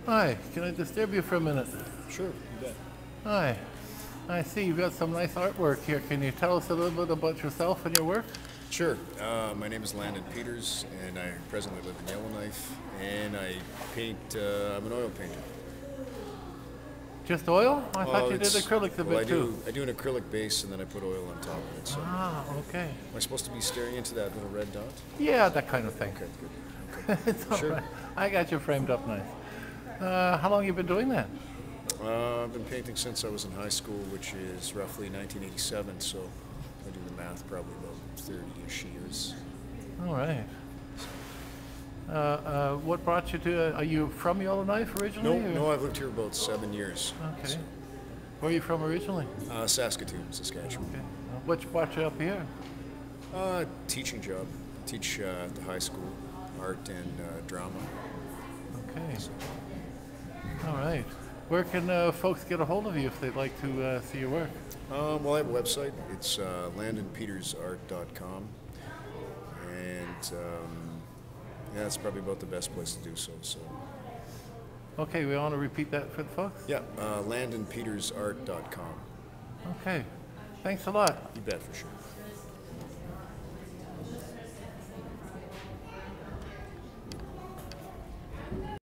Hi, can I disturb you for a minute? Sure, you bet. Hi, I see you've got some nice artwork here. Can you tell us a little bit about yourself and your work? Sure. My name is Landon Peters, and I presently live in Yellowknife, and I paint. I'm an oil painter. Just oil? I thought you did it's- acrylics a well, bit too. I do an acrylic base, and then I put oil on top of it. So, am Ah, okay. I supposed to be staring into that little red dot? Yeah, that kind of thing. Okay, good. Okay. It's all Sure. right. I got you framed up nice. How long you been doing that? I've been painting since I was in high school, which is roughly 1987. So, I do the math, probably about 30-ish years. All right. What brought you to? Are you from Yellowknife originally? or- No, I've lived here about 7 years. Okay. Where are you from originally? Saskatoon, Saskatchewan. Okay. What brought you up here? Teaching job. Teach at the high school, art and drama. Okay. All right. Where can folks get a hold of you if they'd like to see your work? Well, I have a website. It's landonpetersart.com, and yeah, that's probably about the best place to do so. So, Okay, we want to repeat that for the folks? yeah, landonpetersart.com. Okay. Thanks a lot. You bet, for sure.